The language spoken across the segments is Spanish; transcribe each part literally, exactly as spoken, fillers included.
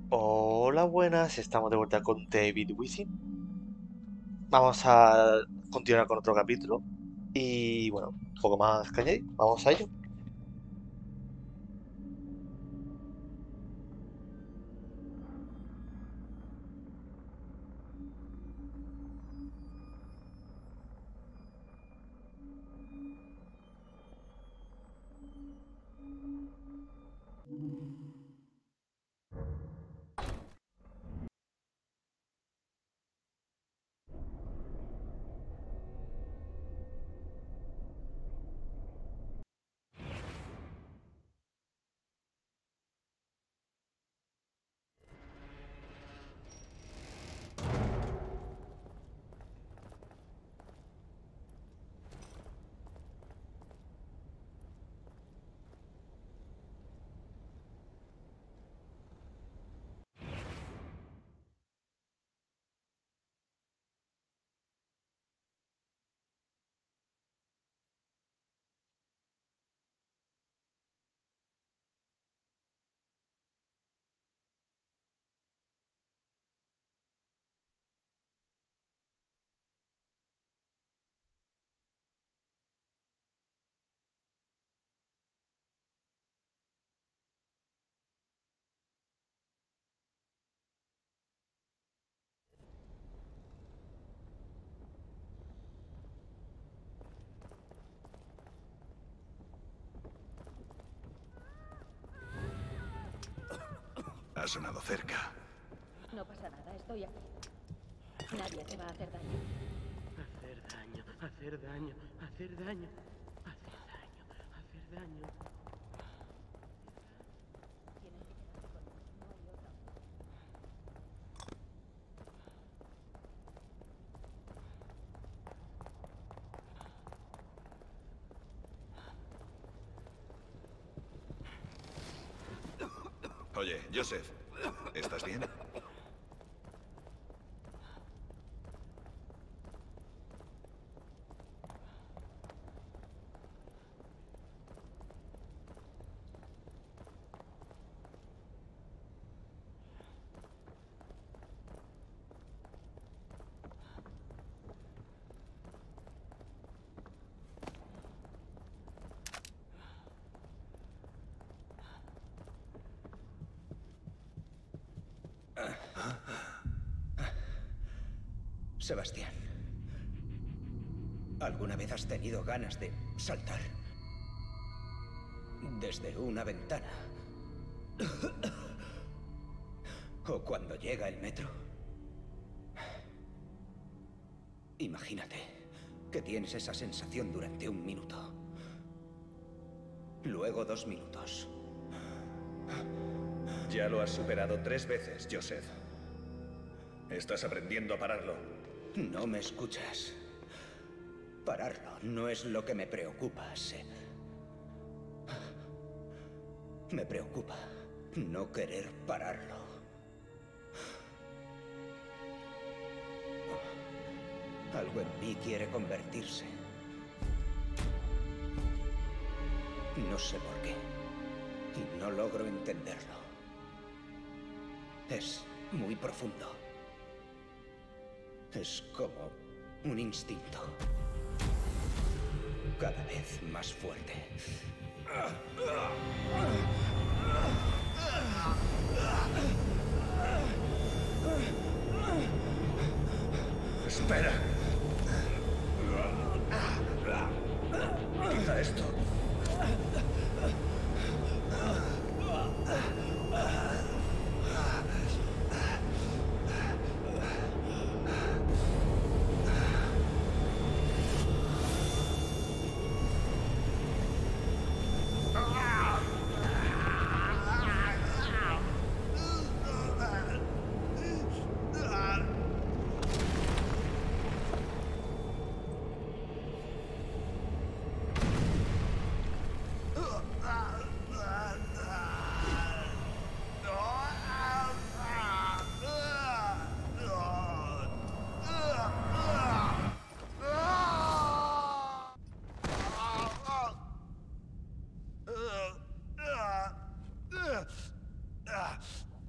Hola, buenas, estamos de vuelta con David Wisi. Vamos a continuar con otro capítulo. Y bueno, un poco más que añadir, vamos a ello. Ha sonado cerca. No pasa nada, estoy aquí. Nadie te va a hacer daño. Hacer daño, hacer daño, hacer daño, hacer daño, hacer daño. Tienen que quedarse conmigo, no hay otra opción. Oye, Joseph, ¿estás bien? Sebastián, ¿alguna vez has tenido ganas de saltar desde una ventana? ¿O cuando llega el metro? Imagínate que tienes esa sensación durante un minuto. Luego dos minutos. Ya lo has superado tres veces, Joseph. Estás aprendiendo a pararlo. No me escuchas. Pararlo no es lo que me preocupa, Seb. Me preocupa no querer pararlo. Algo en mí quiere convertirse. No sé por qué. Y no logro entenderlo. Es muy profundo. Es como un instinto. Cada vez más fuerte. ¡Espera! Quita esto.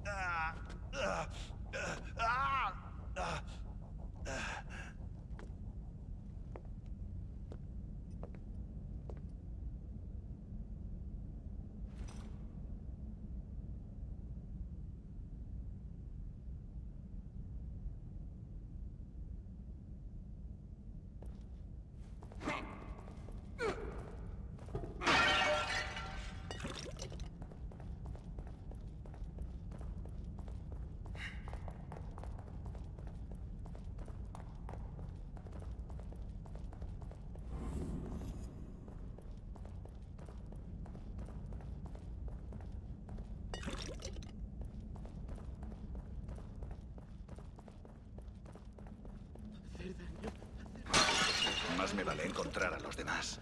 Hacer daño. Más me vale encontrar a los demás.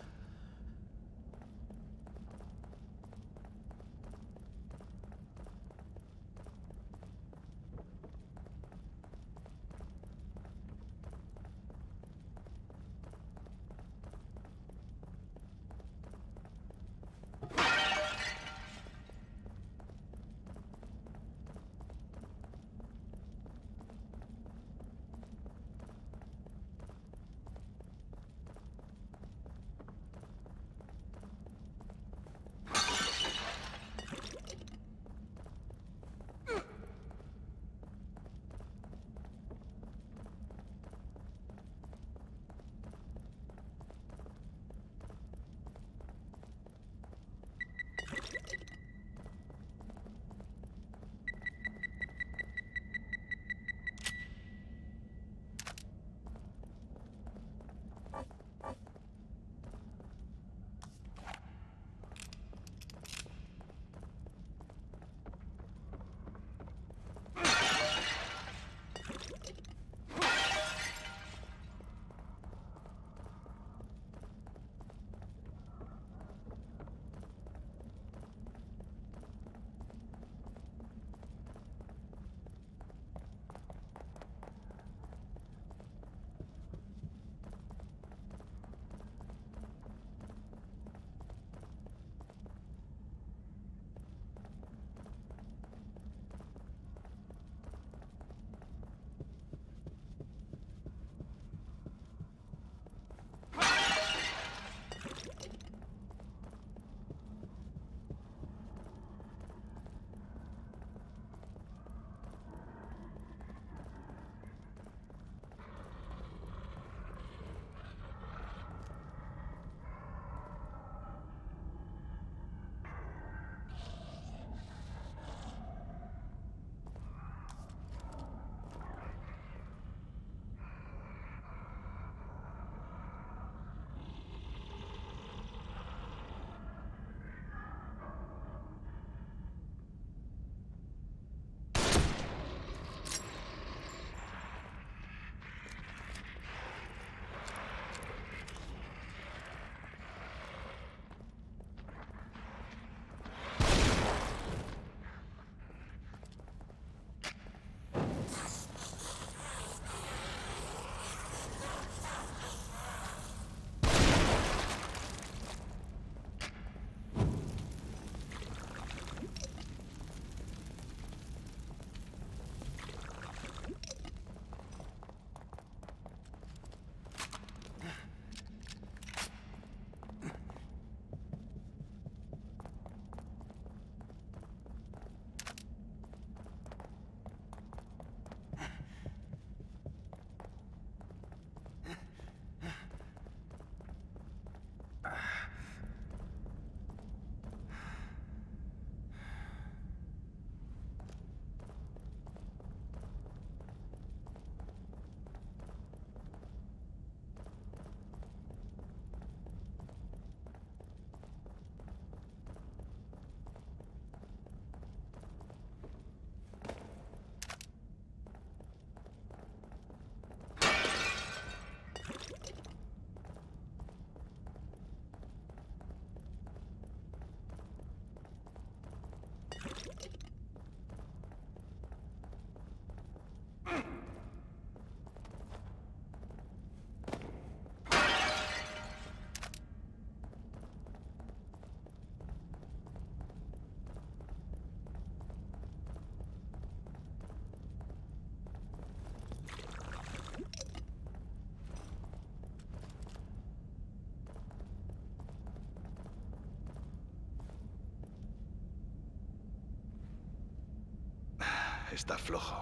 está flojo.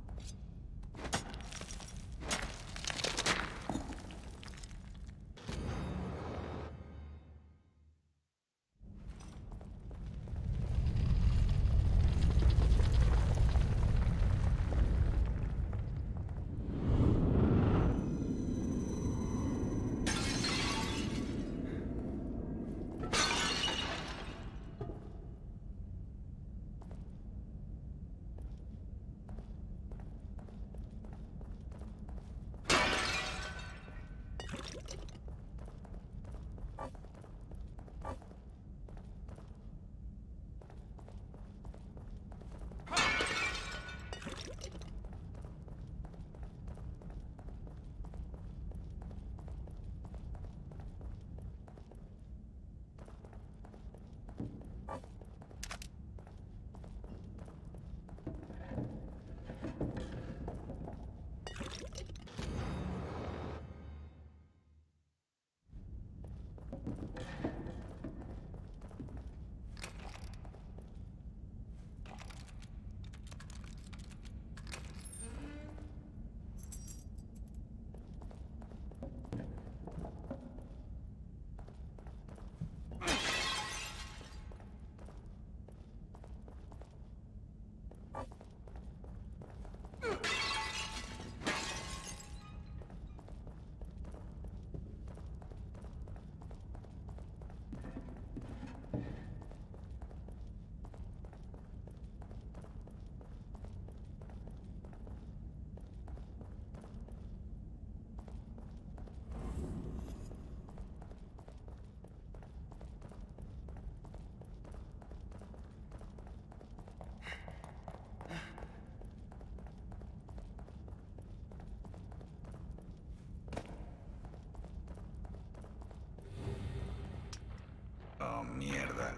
Oh, mierda.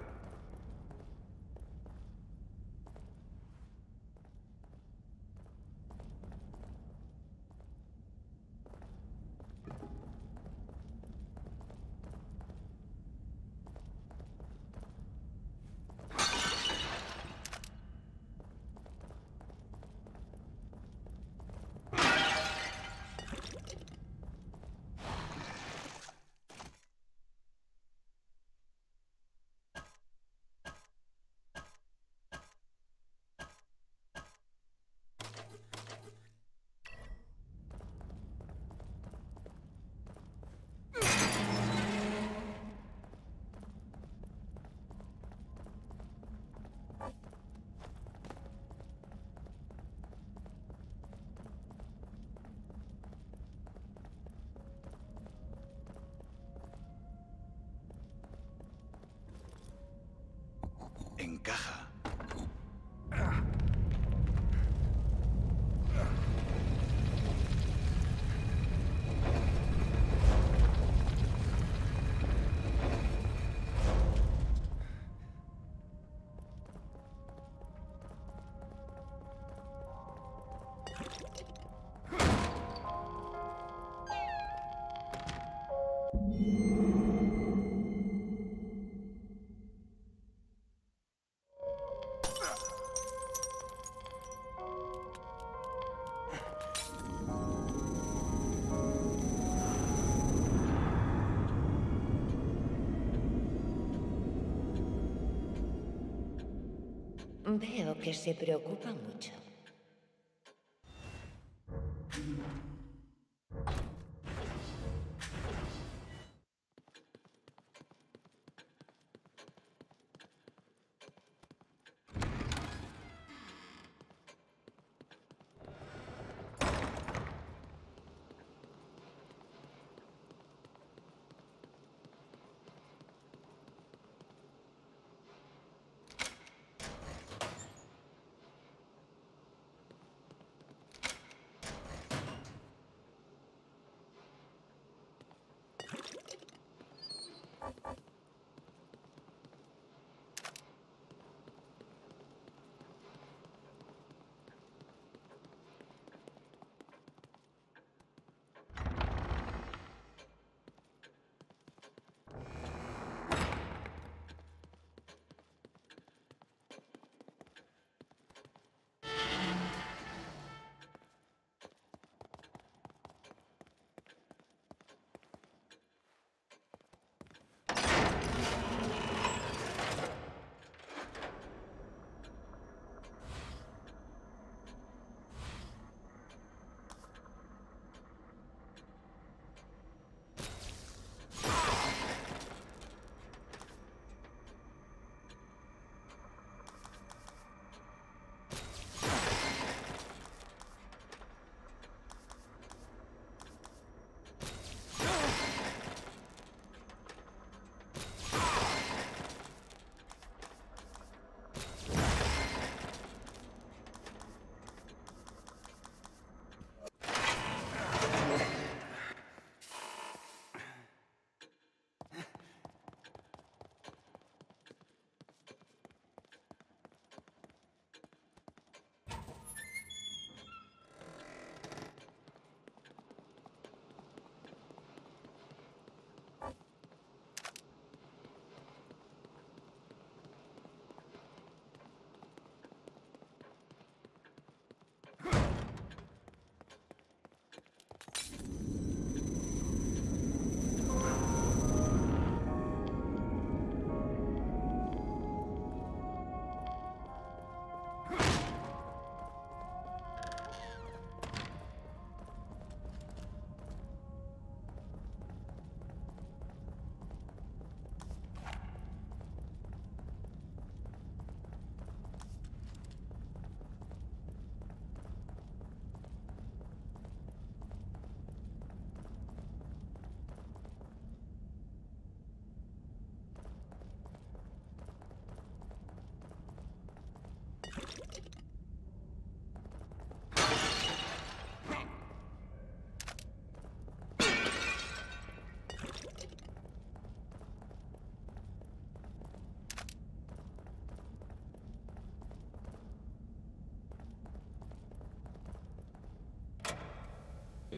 Encaja. Veo que se preocupa mucho.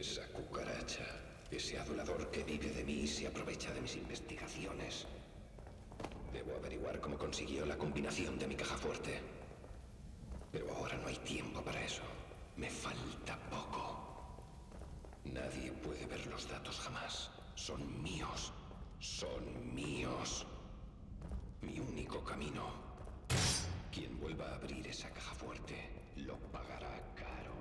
Esa cucaracha, ese adulador que vive de mí y se aprovecha de mis investigaciones. Debo averiguar cómo consiguió la combinación de mi caja fuerte. Pero ahora no hay tiempo para eso. Me falta poco. Nadie puede ver los datos jamás. Son míos. Son míos. Mi único camino. Quien vuelva a abrir esa caja fuerte lo pagará caro.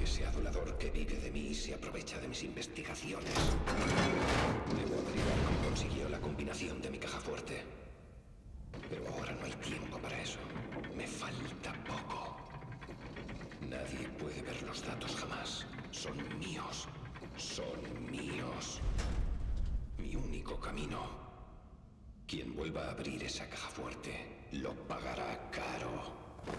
que vive de mí y se aprovecha de mis investigaciones. Debo averiguar cómo consiguió la combinación de mi caja fuerte. Pero ahora no hay tiempo para eso. Me falta poco. Nadie puede ver los datos jamás. Son míos. Son míos. Mi único camino. Quien vuelva a abrir esa caja fuerte lo pagará caro.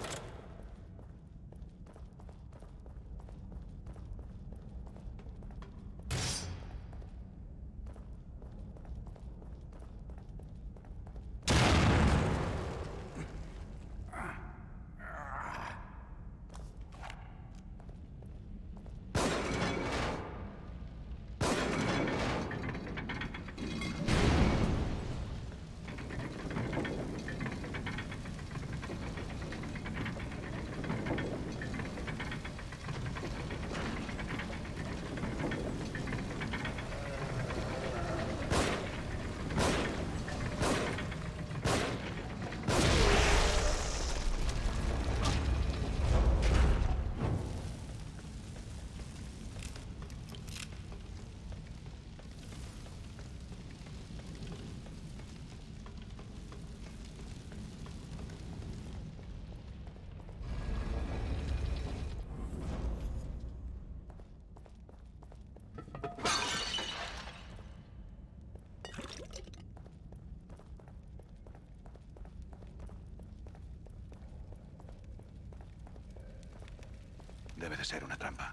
Debe de ser una trampa.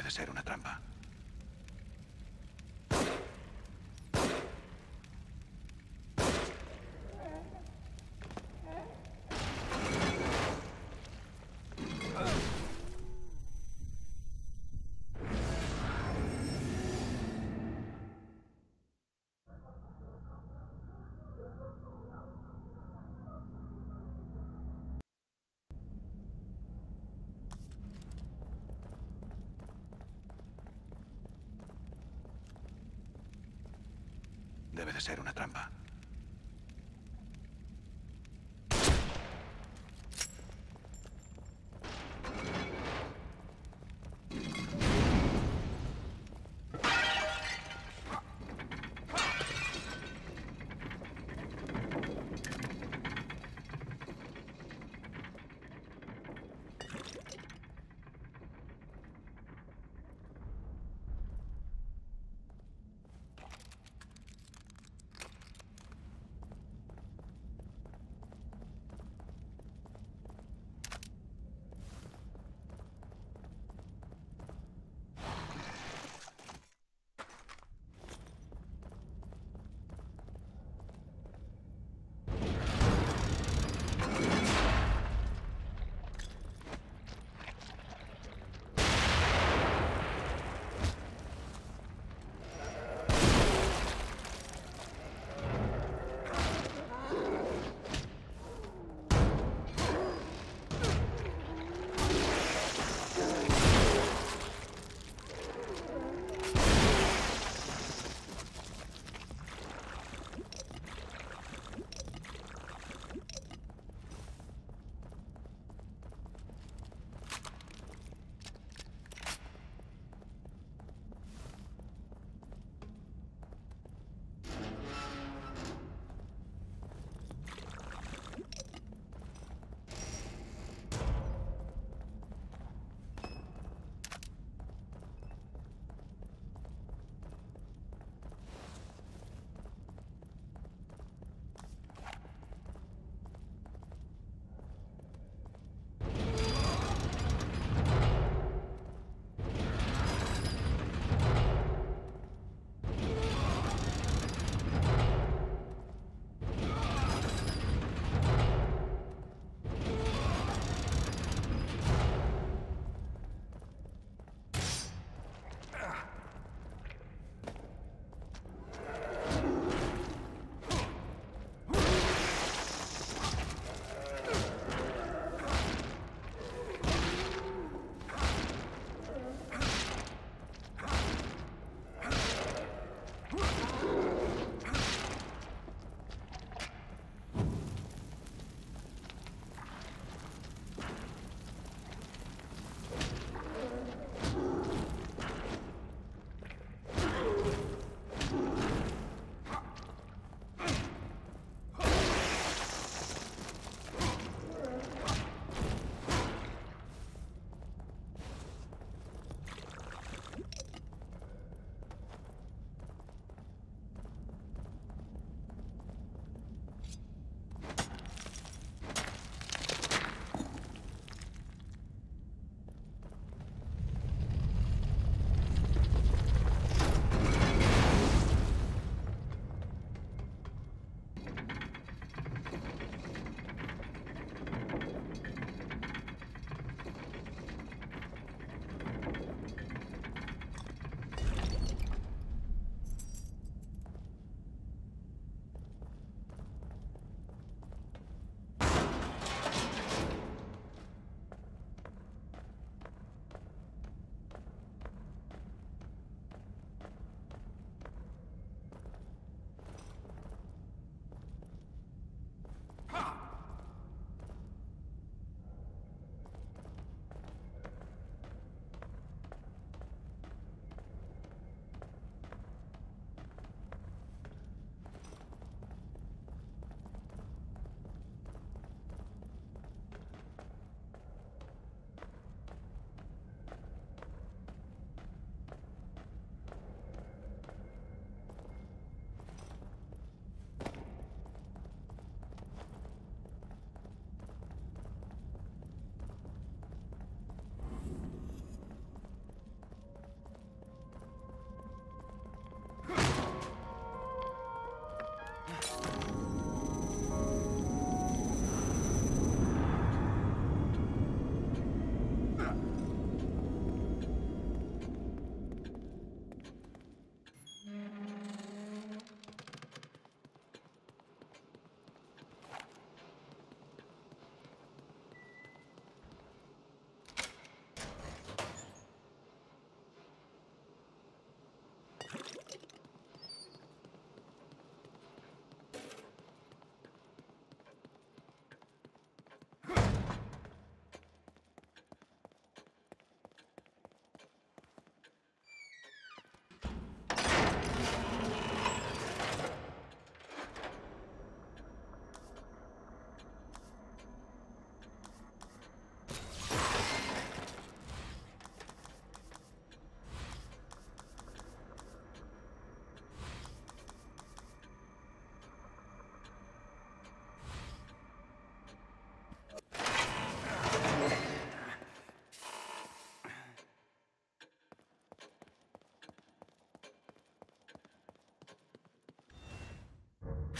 Debe de ser una trampa. Debe de ser una trampa.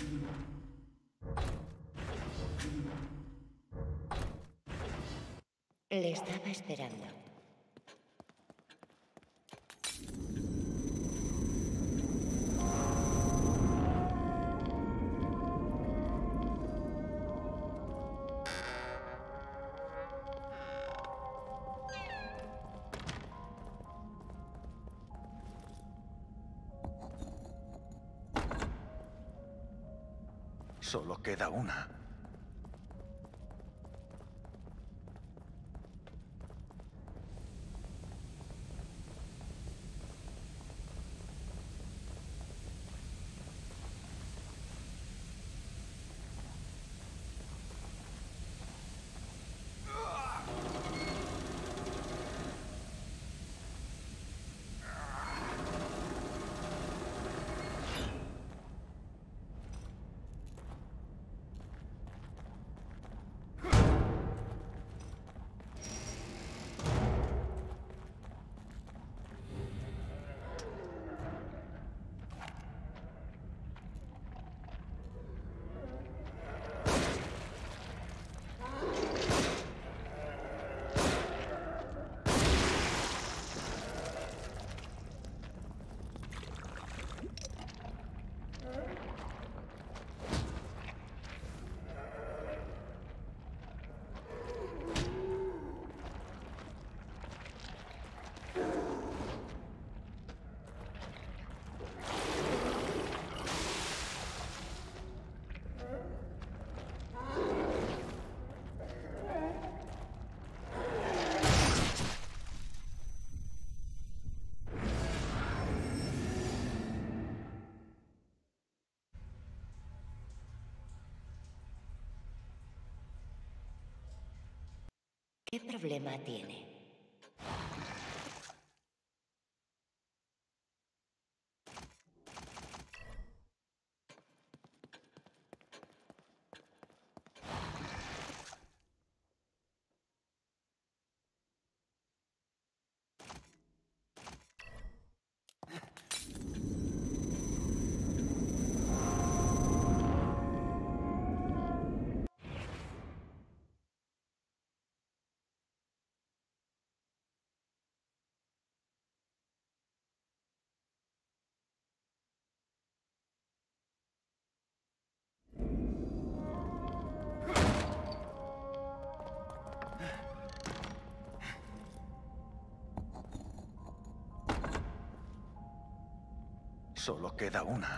Le estaba esperando. Solo queda una. ¿Qué problema tiene? Solo queda una.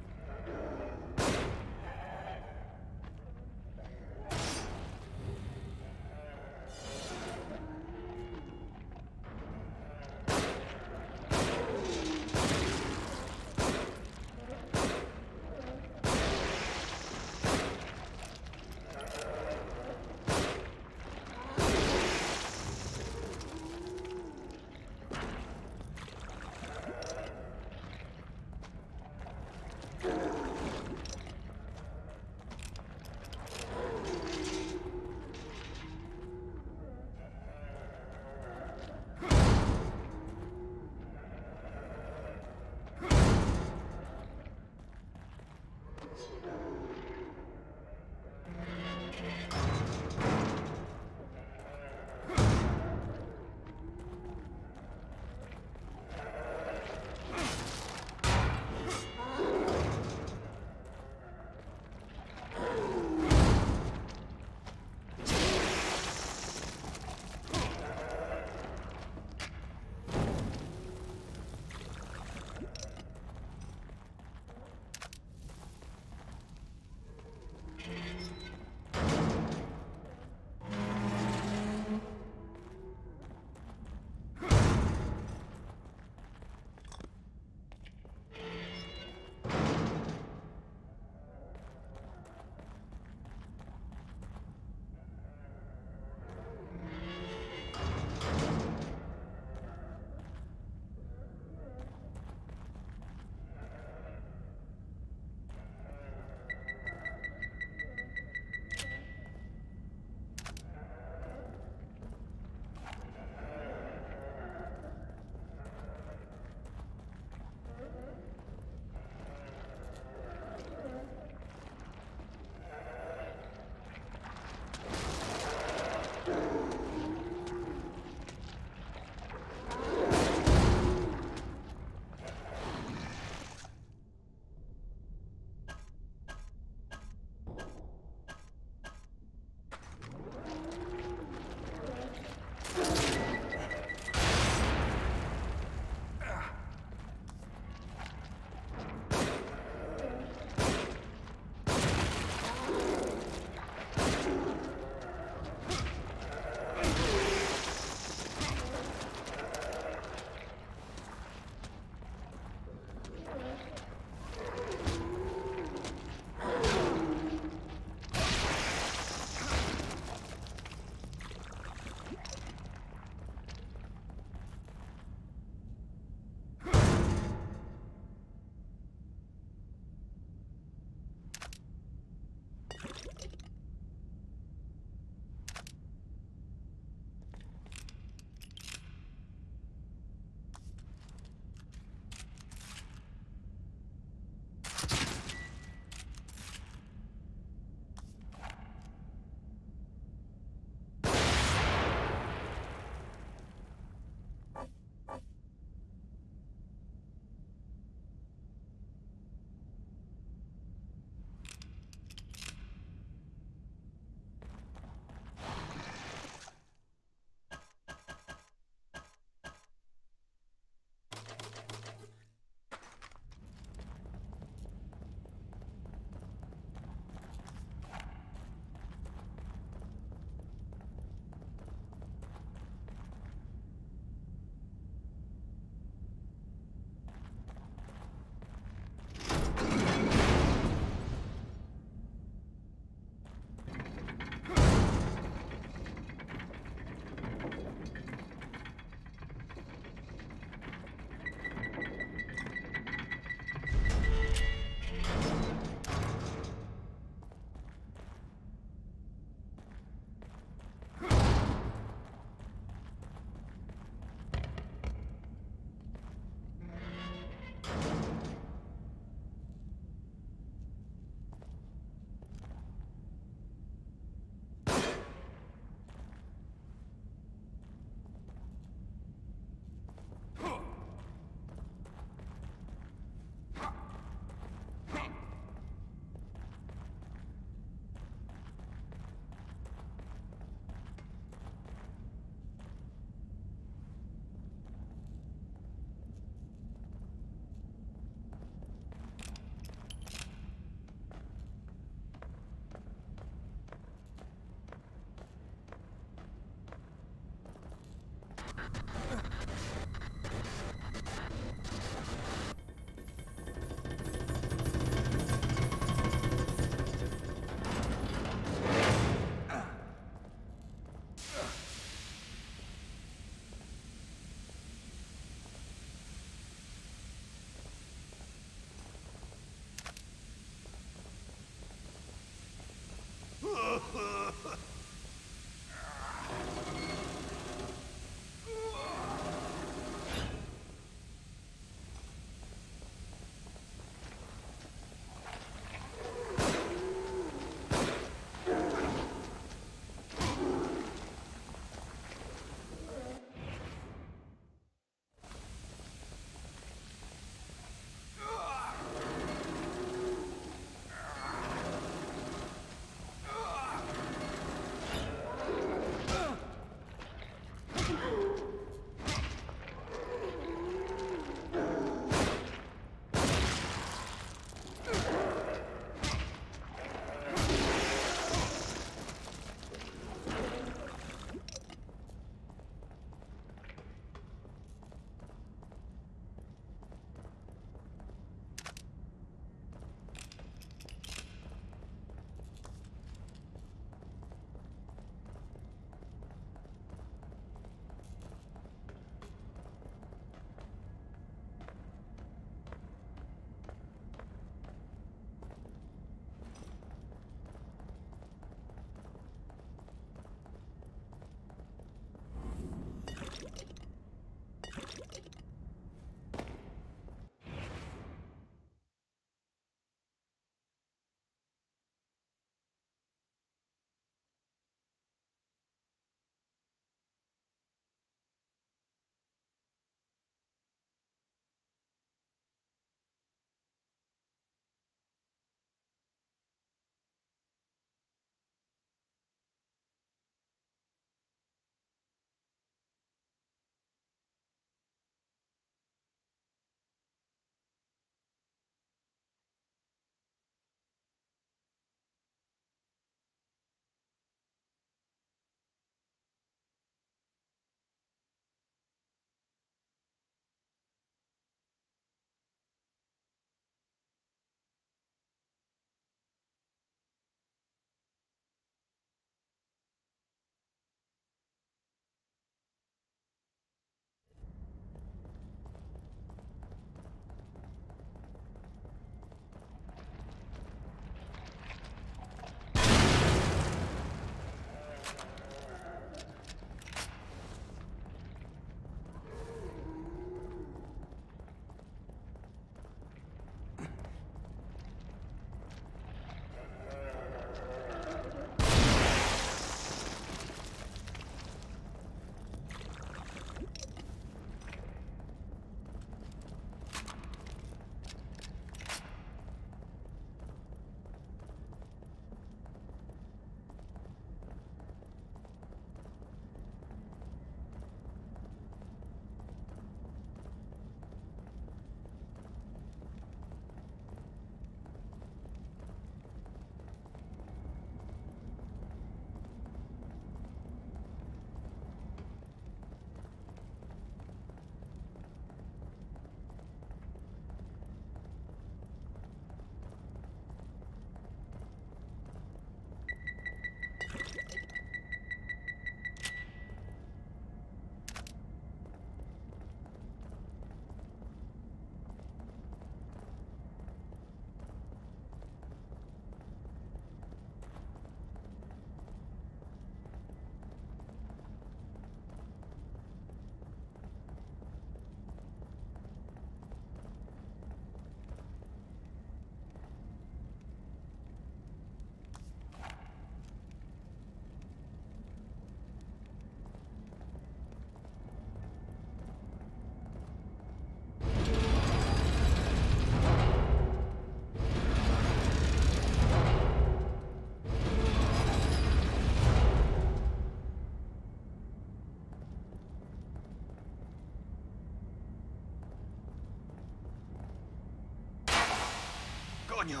¡Coño!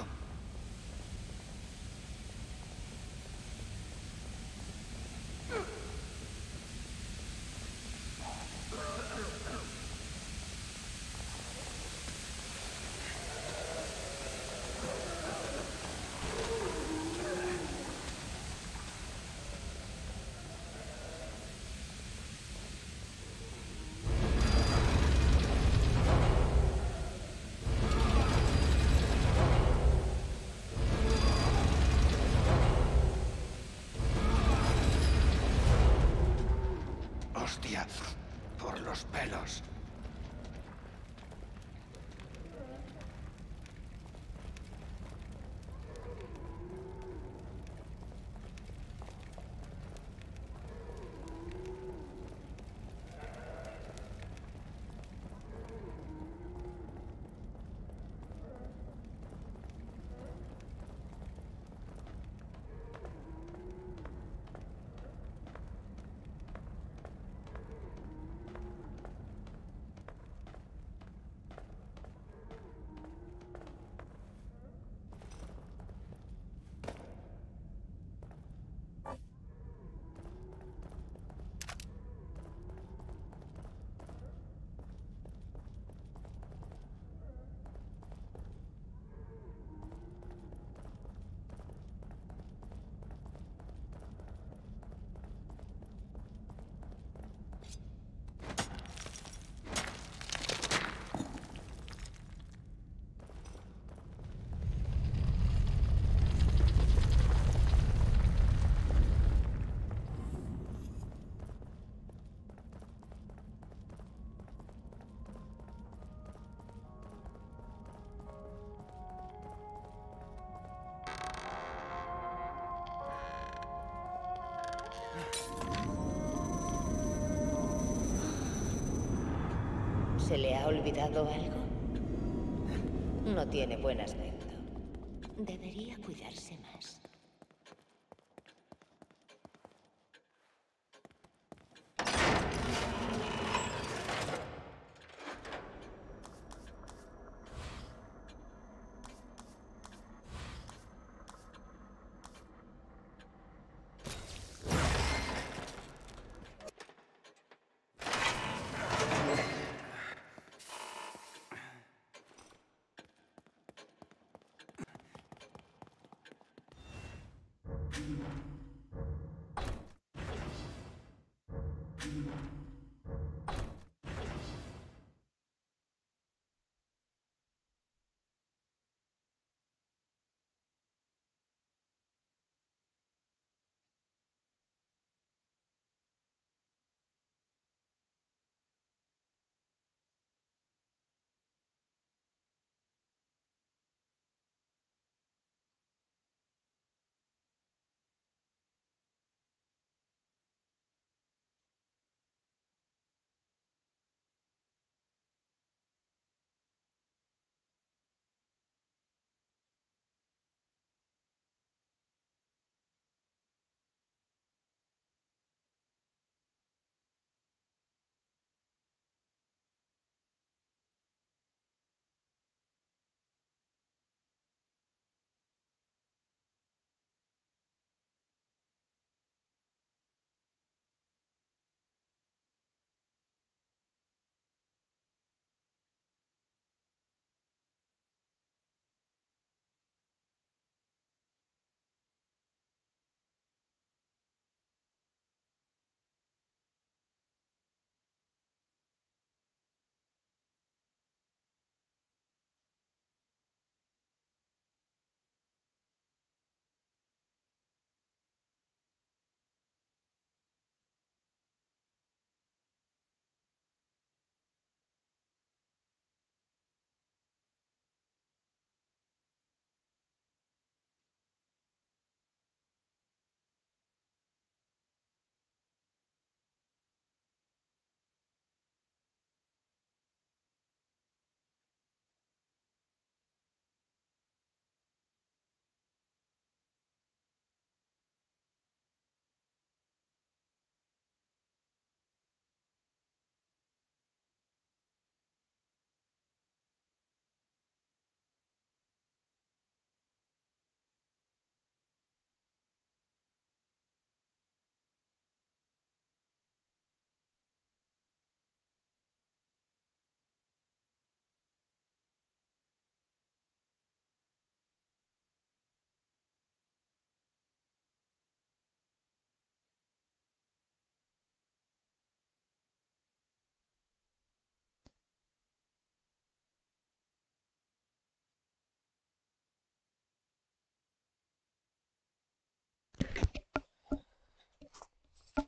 hostia por los pelos. ¿Se le ha olvidado algo? No tiene buen aspecto. Debería cuidarse más.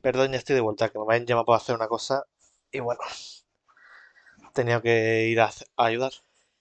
Perdón, ya estoy de vuelta, que me habían llamado para hacer una cosa y bueno, tenía que ir a, hacer- a ayudar.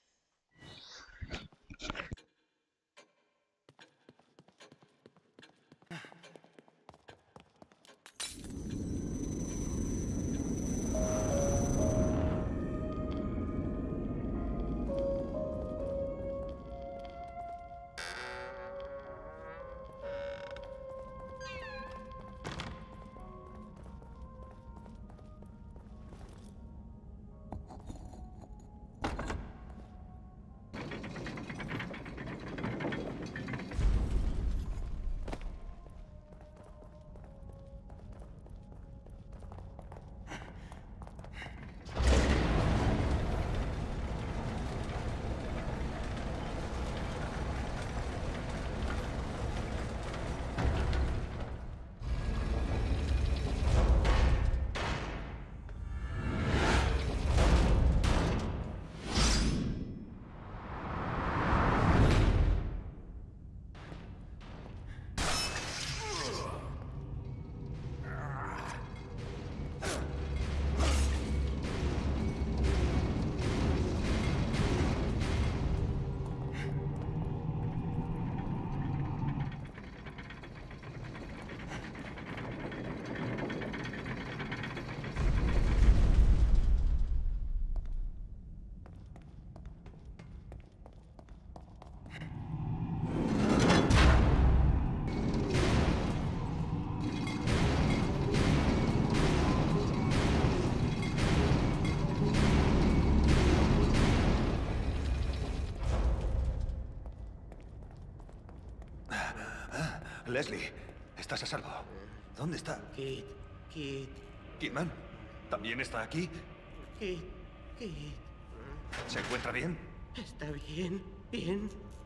Leslie, estás a salvo. ¿Dónde está? Kid, Kid, Kidman, ¿también está aquí? Kid, Kid. ¿Se encuentra bien? Está bien, bien.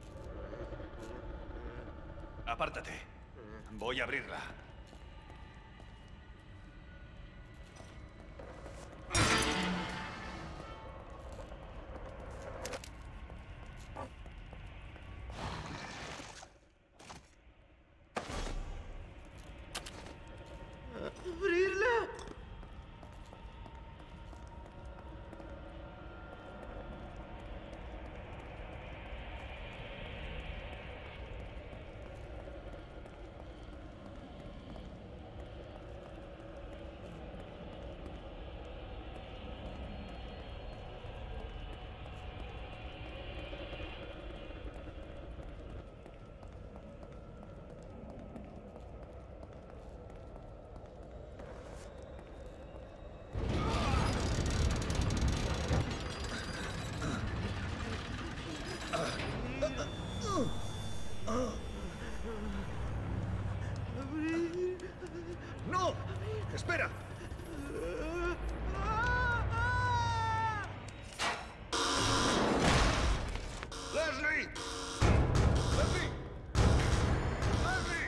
Apártate. Voy a abrirla. ¡Abrirla! ¡No! ¡Espera! ¡Leslie! ¡Leslie! ¡Leslie!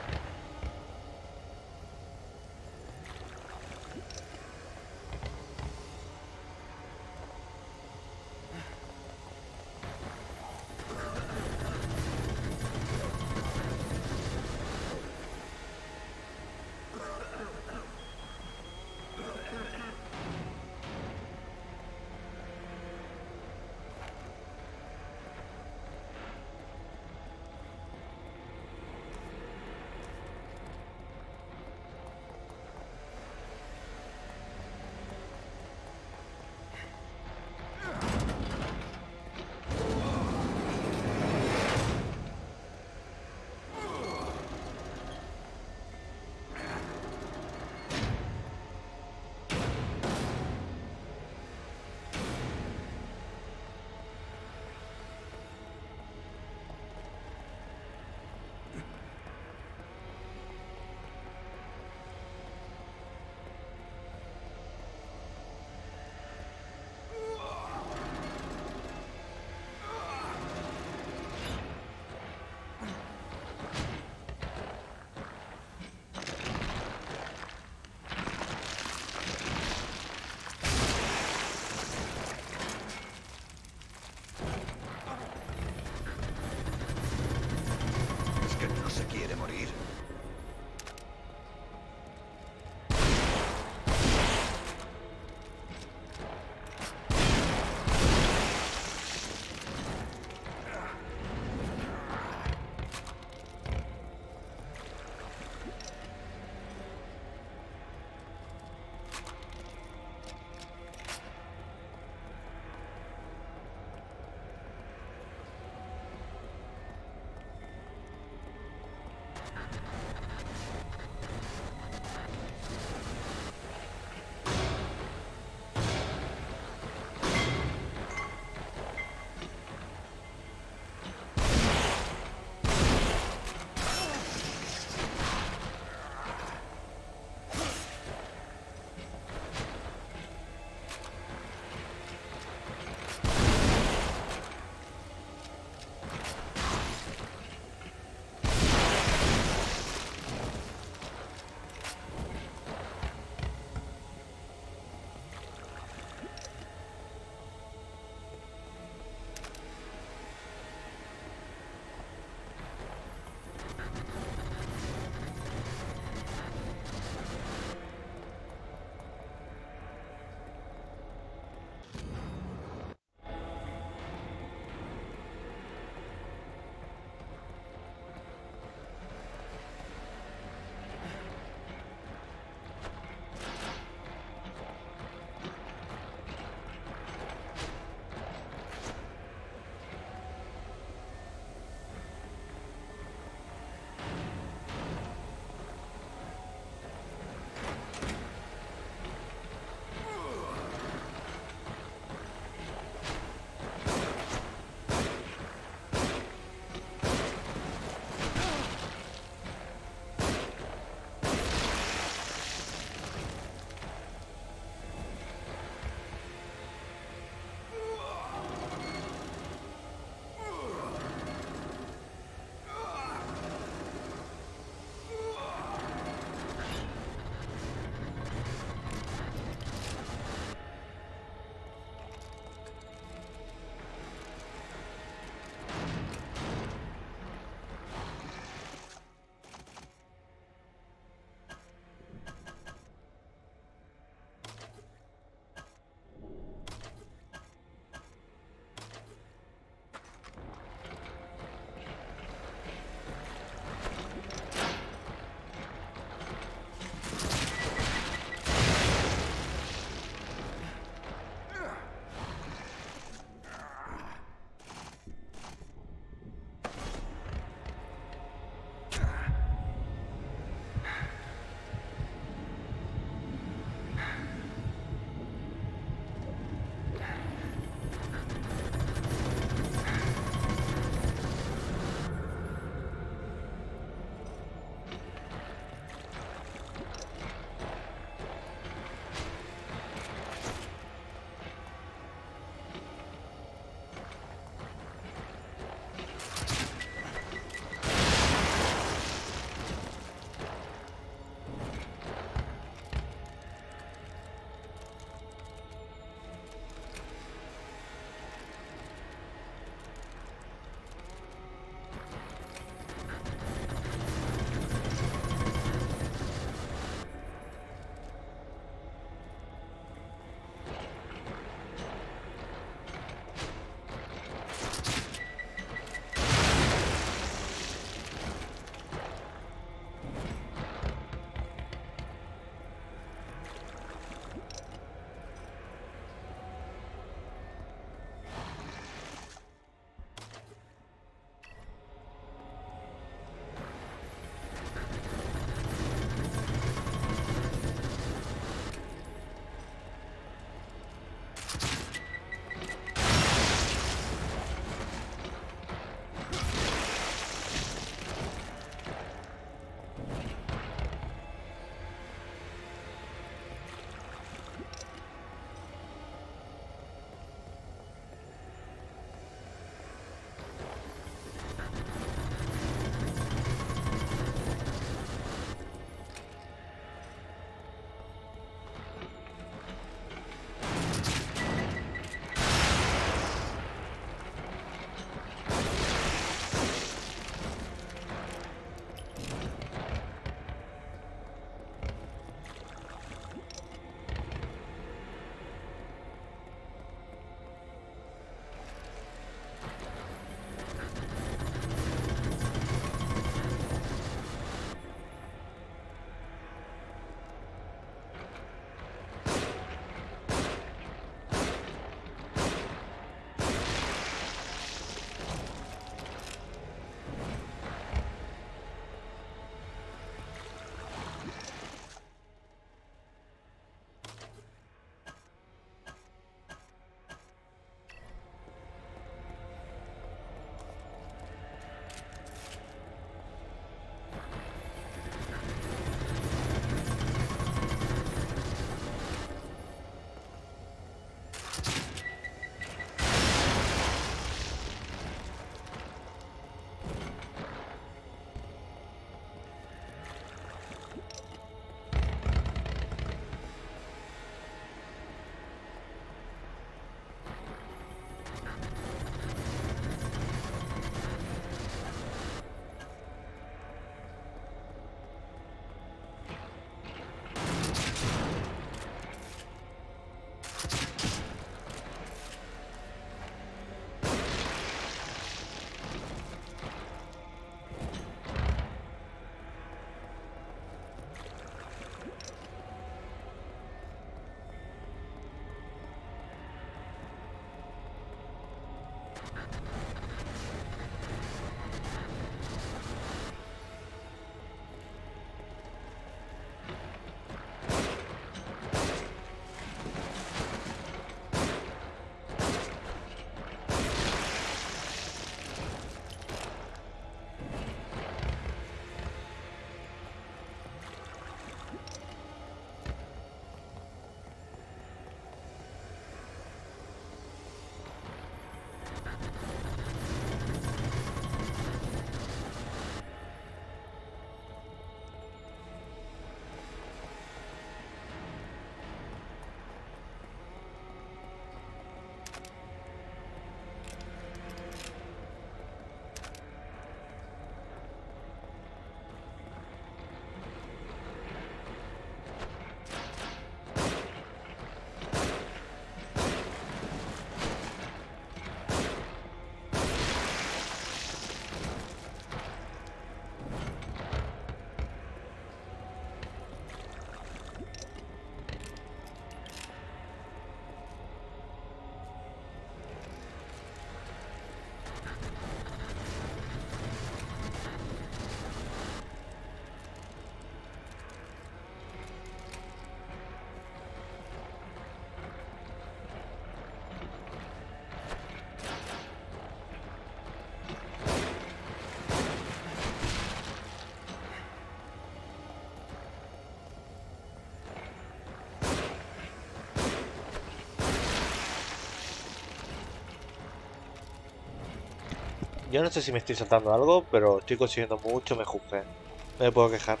Yo no sé si me estoy saltando algo, pero estoy consiguiendo mucho me juzgue. No me puedo quejar.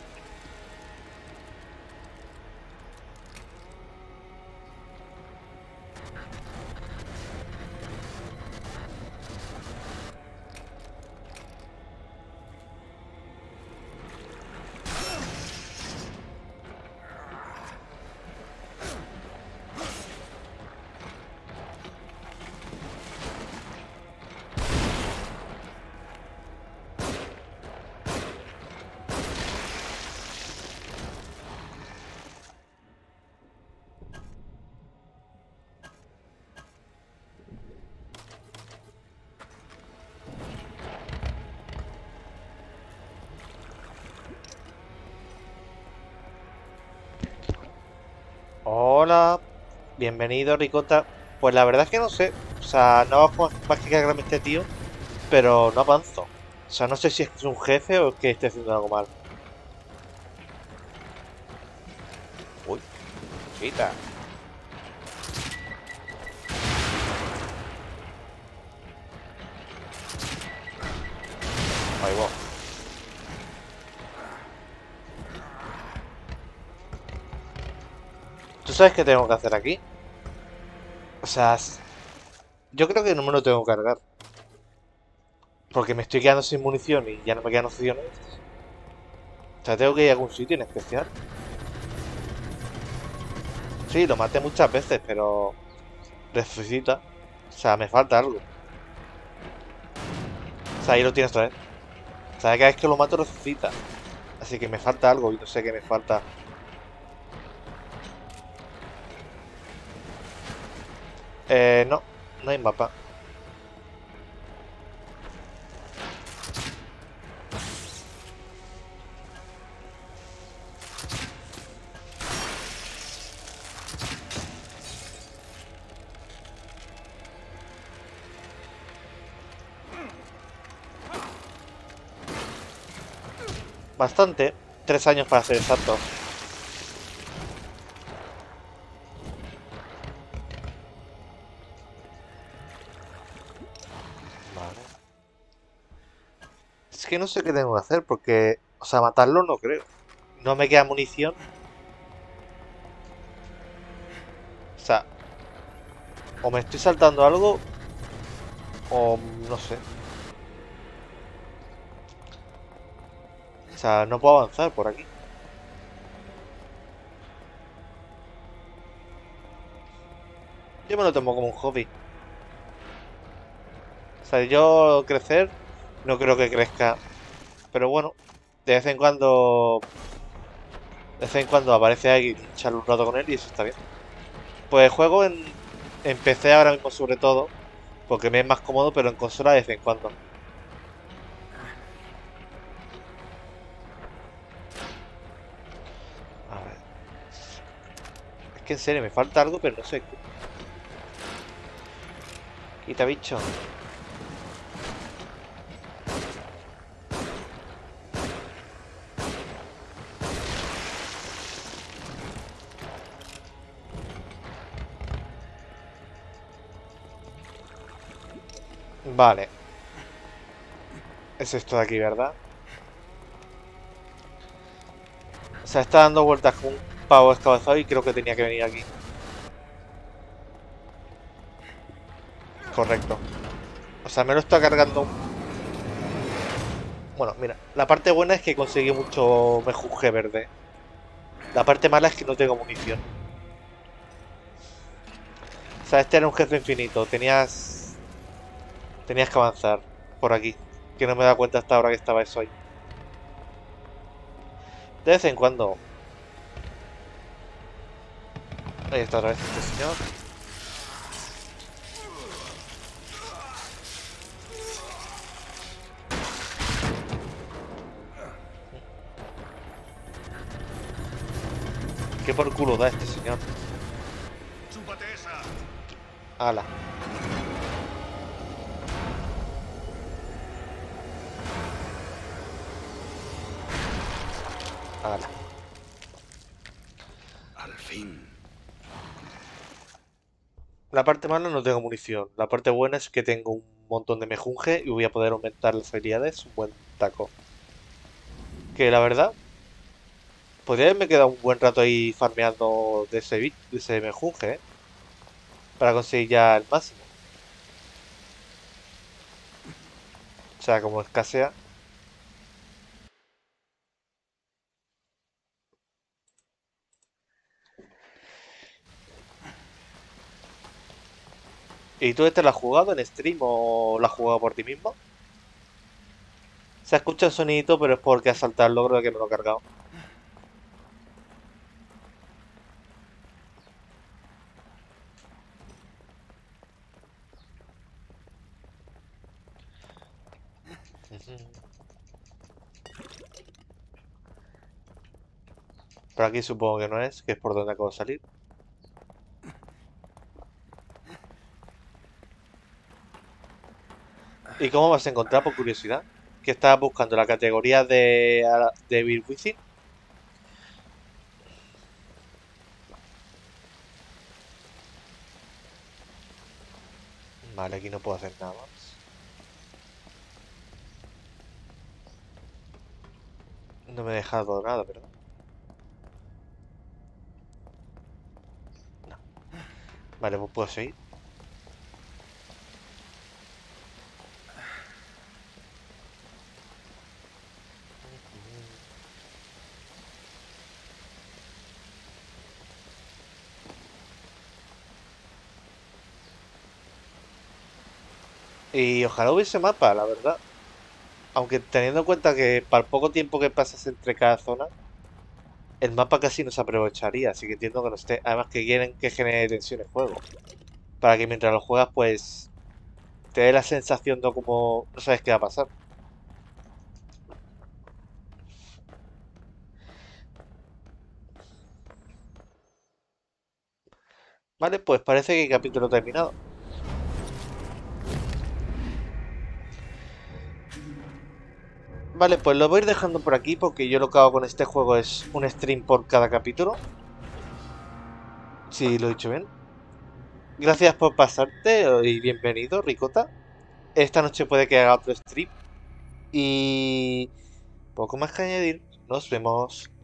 Hola, bienvenido Ricota. Pues la verdad es que no sé. O sea, no hago más que cargarme este tío, pero no avanzo. O sea, no sé si es que es un jefe o es que estoy haciendo algo mal. Uy, quita. Ahí va. ¿Tú sabes qué tengo que hacer aquí? O sea, s- yo creo que no me lo tengo que cargar. Porque me estoy quedando sin munición y ya no me quedan opciones. O sea, tengo que ir a algún sitio en especial. Sí, lo maté muchas veces, pero resucita. O sea, me falta algo. O sea, ahí lo tienes otra vez. O sea, cada vez que lo mato resucita. Así que me falta algo y no sé qué me falta. Eh, no, no hay mapa. Bastante. Tres años para ser exactos. Vale. Es que no sé qué tengo que hacer porque... O sea, matarlo no creo. No me queda munición. O sea, o me estoy saltando algo o no sé. O sea, no puedo avanzar por aquí. Yo me lo tomo como un hobby. O sea, yo crecer no creo que crezca. Pero bueno, de vez en cuando... De vez en cuando aparece alguien y echar un rato con él y eso está bien. Pues juego en, en P C ahora mismo sobre todo. Porque me es más cómodo, pero en consola de vez en cuando. A ver. Es que en serio, me falta algo, pero no sé qué. Quita bicho. Vale. Es esto de aquí, ¿verdad? O sea, está dando vueltas con un pavo escabezado y creo que tenía que venir aquí. Correcto. O sea, me lo está cargando. Bueno, mira, la parte buena es que conseguí mucho mejunje verde. La parte mala es que no tengo munición. O sea, este era un jefe infinito. Tenías... Tenías que avanzar por aquí. Que no me da cuenta hasta ahora que estaba eso ahí. De vez en cuando... Ahí está otra vez este señor. ¿Qué por culo da este señor? ¡Chúpate esa! Ala. Ala. Al fin. La parte mala no tengo munición. La parte buena es que tengo un montón de mejunje y voy a poder aumentar las habilidades un buen taco. Que la verdad, podría haberme quedado un buen rato ahí farmeando de ese, de ese mejunje, ¿eh? Para conseguir ya el máximo. O sea, como escasea. ¿Y tú este lo has jugado en stream o lo has jugado por ti mismo? Se escucha el sonidito, pero es porque ha saltado el logro de que me lo he cargado. Por aquí supongo que no es, que es por donde acabo de salir. ¿Y cómo vas a encontrar, por curiosidad? Que estabas buscando la categoría de, de Evil Within. Vale, aquí no puedo hacer nada más. No me he dejado nada, ¿verdad? No. Vale, pues puedo seguir. Y ojalá hubiese mapa, la verdad. Aunque teniendo en cuenta que para el poco tiempo que pasas entre cada zona, el mapa casi no se aprovecharía, así que entiendo que no esté. Además que quieren que genere tensión el juego. Para que mientras lo juegas, pues te dé la sensación de como no sabes qué va a pasar. Vale, pues parece que el capítulo terminado. Vale, pues lo voy a ir dejando por aquí porque yo lo que hago con este juego es un stream por cada capítulo. Si lo he dicho bien. Gracias por pasarte y bienvenido, Ricota. Esta noche puede que haga otro stream. Y poco más que añadir. Nos vemos.